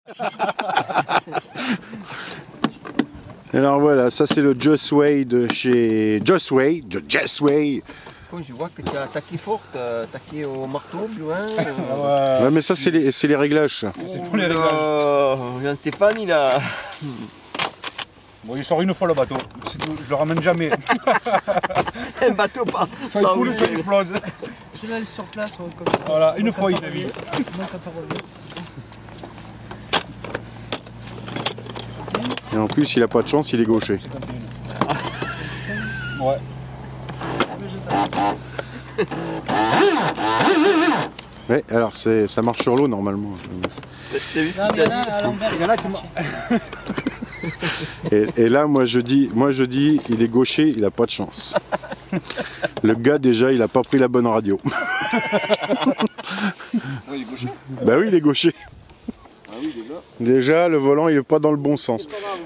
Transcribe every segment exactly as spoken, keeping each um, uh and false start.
Alors voilà, ça c'est le Josway de chez Josway, de Josway. Je vois que tu as attaqué fort, tu as attaqué au marteau plus loin. Ouais, mais ça c'est les, les réglages. C'est pour les réglages. Stéphane il a... Bon, il sort une fois le bateau, je le ramène jamais. Un bateau pas. Ça il coule, ça explose. Celui-là il est sur place. Ouais, comme... Voilà, une fois il a vu. Et en plus il a pas de chance, il est gaucher. Ouais. Ouais, alors ça marche sur l'eau normalement. T'as vu ce qu'il y en a qui et, et là moi je dis, moi je dis, il est gaucher, il a pas de chance. Le gars déjà il a pas pris la bonne radio. Il est gaucher. Bah oui il est gaucher. Ah oui déjà. Déjà le volant il est pas dans le bon sens.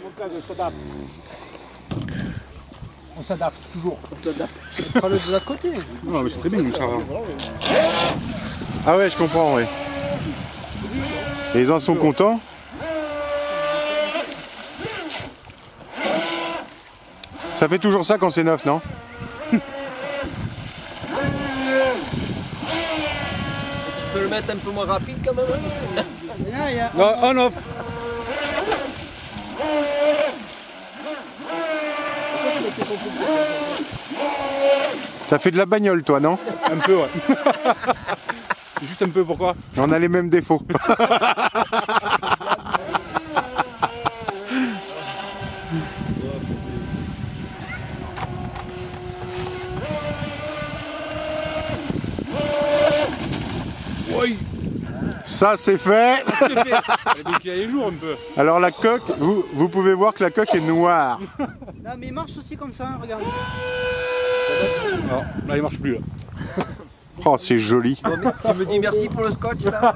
On s'adapte toujours. On s'adapte. Prends-le de l'autre côté. Non mais c'est très bien ça va. Ah ouais je comprends ouais. Et ils en sont contents. Ça fait toujours ça quand c'est neuf, non? Tu peux le mettre un peu moins rapide quand même. Non, on off. T'as fait de la bagnole toi, non? Un peu ouais. Juste un peu, pourquoi? On a les mêmes défauts. Oui. Ça c'est fait. C'est fait. Donc il y a les jours un peu. Alors la coque, vous, vous pouvez voir que la coque est noire. Non mais il marche aussi comme ça, hein, regarde. Non, là il marche plus là. Oh c'est joli. Tu me dis merci pour le scotch là.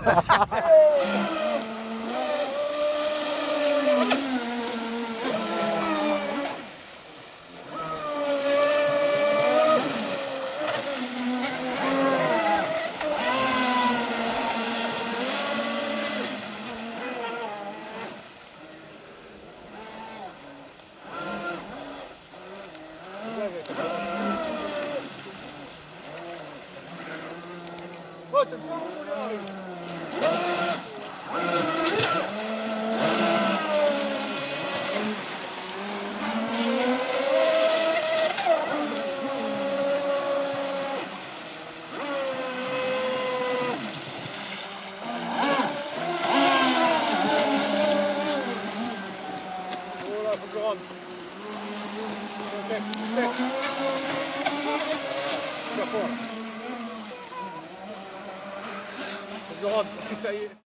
Je rentre, ça y est.